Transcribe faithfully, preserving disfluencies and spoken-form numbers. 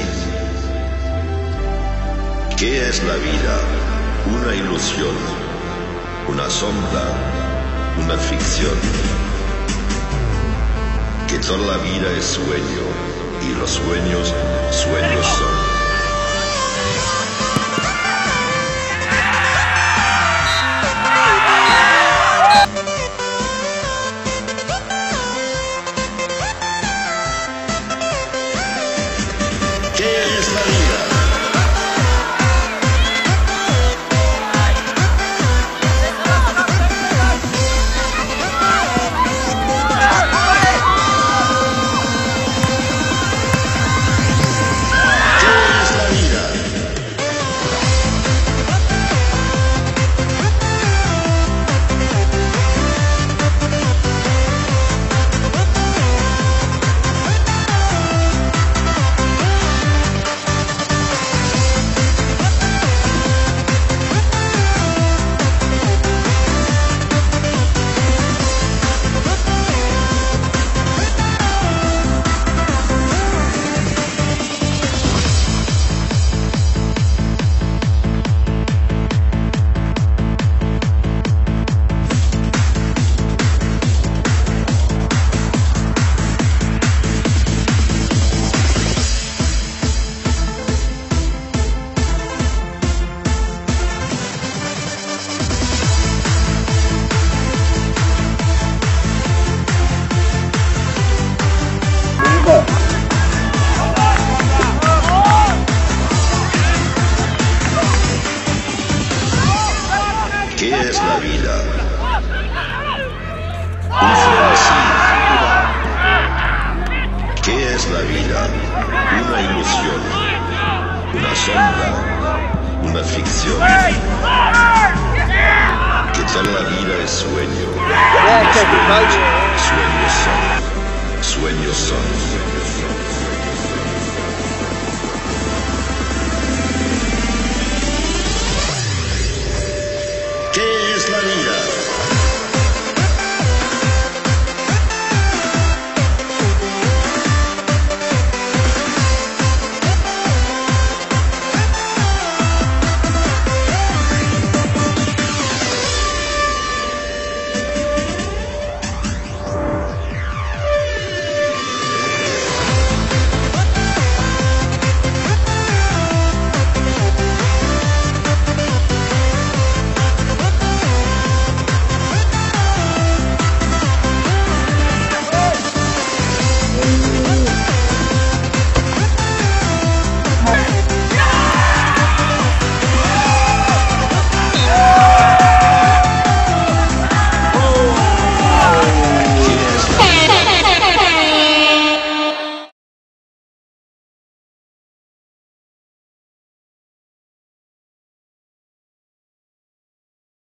¿Qué es la vida? Una ilusión, una sombra, una ficción. Que toda la vida es sueño y los sueños, sueños son. ¿Qué es la vida? Un frenesí. ¿Qué es la vida? Una ilusión, una sombra, una ficción. Que toda la vida es sueño. Los sueños, sueños son, sueños son.